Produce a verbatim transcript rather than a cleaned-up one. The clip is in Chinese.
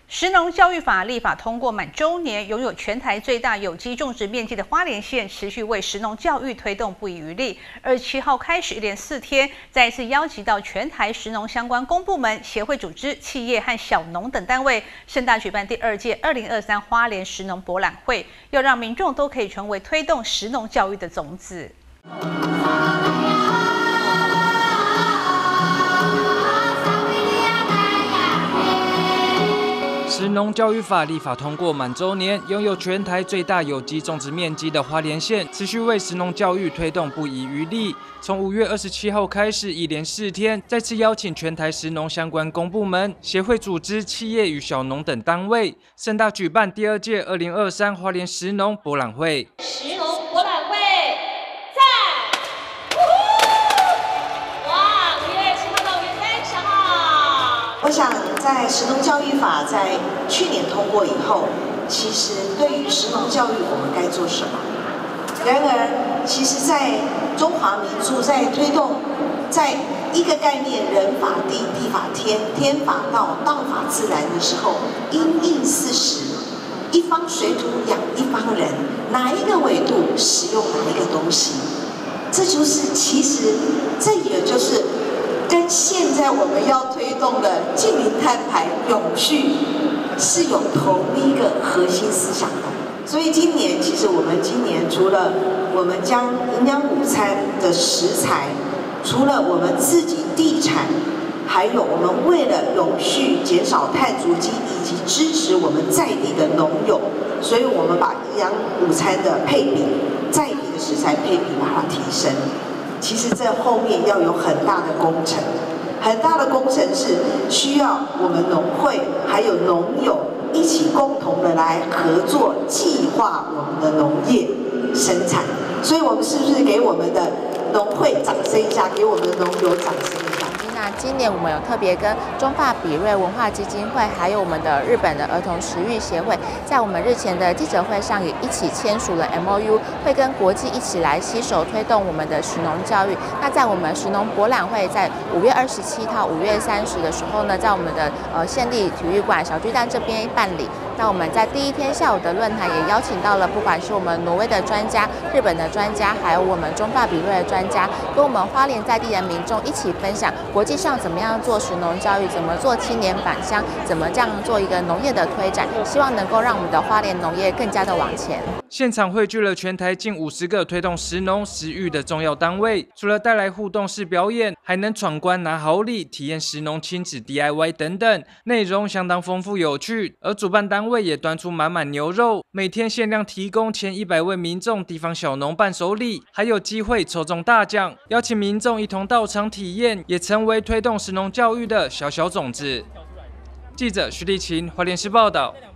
食农教育法立法通过满周年，拥有全台最大有机种植面积的花莲县，持续为食农教育推动不遗余力。二十七号开始，一连四天，再一次邀集到全台食农相关公部门、协会组织、企业和小农等单位，盛大举办第二届二零二三花莲食农博览会，要让民众都可以成为推动食农教育的种子。 食农教育法立法通过满周年，拥有全台最大有机种植面积的花莲县，持续为食农教育推动不遗余力。从五月二十七号开始，一连四天，再次邀请全台食农相关公部门、协会组织、企业与小农等单位，盛大举办第二届二零二三花莲食农博览会。 食农博览会，在，哇，五月七号到五月三十号。 我想，在食农教育法在去年通过以后，其实对于食农教育，我们该做什么？然而，其实，在中华民族在推动，在一个概念人法地，地法天，天法道，道法自然的时候，因应四时，一方水土养一方人，哪一个纬度使用哪一个东西，这就是其实这也就是跟现在我们要推动的近零碳排永续是有同一个核心思想的。所以今年其实我们今年除了我们将营养午餐的食材，除了我们自己地产，还有我们为了永续减少碳足迹以及支持我们在地的农友，所以我们把营养午餐的配比，在地的食材配比把它提升。其实这后面要有很大的工程，很大的工程是需要我们农会还有农友一起共同的来合作计划我们的农业生产。所以我们是不是给我们的农会掌声一下，给我们的农友掌声一下？ 那今年我们有特别跟中法比瑞文化基金会，还有我们的日本的儿童食育协会，在我们日前的记者会上也一起签署了 M O U， 会跟国际一起来携手推动我们的食农教育。那在我们食农博览会，在五月二十七号、五月三十的时候呢，在我们的呃县立体育馆小巨蛋这边办理。那我们在第一天下午的论坛也邀请到了，不管是我们挪威的专家、日本的专家，还有我们中法比瑞的专家，跟我们花莲在地的民众一起分享国际上怎么样做食农教育，怎么做青年返乡，怎么这样做一个农业的推展，希望能够让我们的花莲农业更加的往前。 现场汇聚了全台近五十个推动食农食育的重要单位，除了带来互动式表演，还能闯关拿好礼、体验食农亲子 D I Y 等等，内容相当丰富有趣。而主办单位也端出满满牛肉，每天限量提供前一百位民众地方小农伴手礼，还有机会抽中大奖，邀请民众一同到场体验，也成为推动食农教育的小小种子。记者徐立琴，花莲市报道。